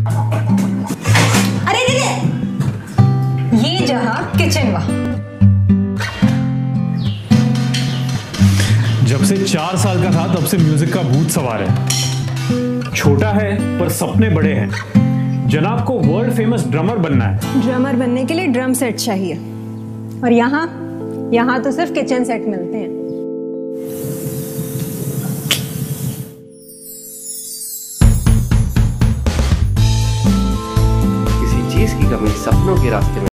अरे ये जहां किचन वहां। जब से 4 साल का था तब से म्यूजिक का भूत सवार है। छोटा है पर सपने बड़े हैं। जनाब को वर्ल्ड फेमस ड्रमर बनना है। ड्रमर बनने के लिए ड्रम सेट चाहिए, और यहाँ तो सिर्फ किचन सेट मिलते हैं। किसी चीज की कमी सपनों के रास्ते में